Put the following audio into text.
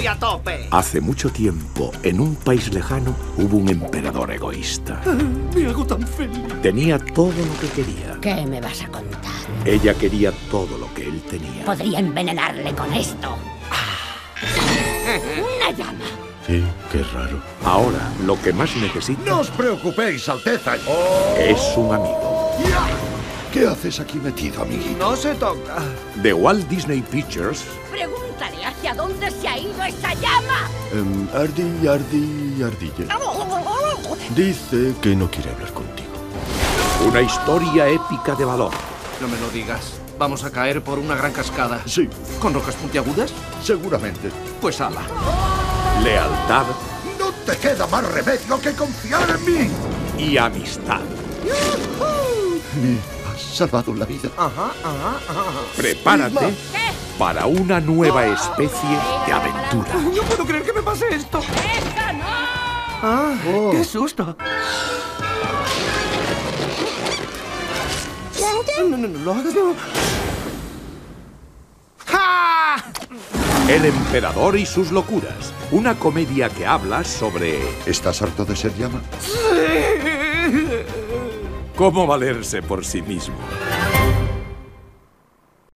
Estoy a tope. Hace mucho tiempo, en un país lejano, hubo un emperador egoísta. Me hago tan feliz. Tenía todo lo que quería. ¿Qué me vas a contar? Ella quería todo lo que él tenía. Podría envenenarle con esto. ¡Una llama! Sí, qué raro. Ahora, lo que más necesita... No os preocupéis, Alteza. es un amigo. ¿Qué haces aquí metido, amiguito? No se toca. De Walt Disney Pictures, Pregúntale hacia dónde se ha ido esa llama. Ardilla. Dice que no quiere hablar contigo. una historia épica de valor. No me lo digas. Vamos a caer por una gran cascada. Sí, ¿Con rocas puntiagudas? seguramente. Pues ala. Lealtad No te queda más remedio que confiar en mí. y amistad. Me has salvado la vida. Ajá. Prepárate para una nueva especie de aventura. No puedo creer que me pase esto. ¡Esa no! ¡Ah! ¡Qué susto! No lo hagas, no. ¡Ja! El emperador y sus locuras. Una comedia que habla sobre ¿Estás harto de ser llama? cómo valerse por sí mismo.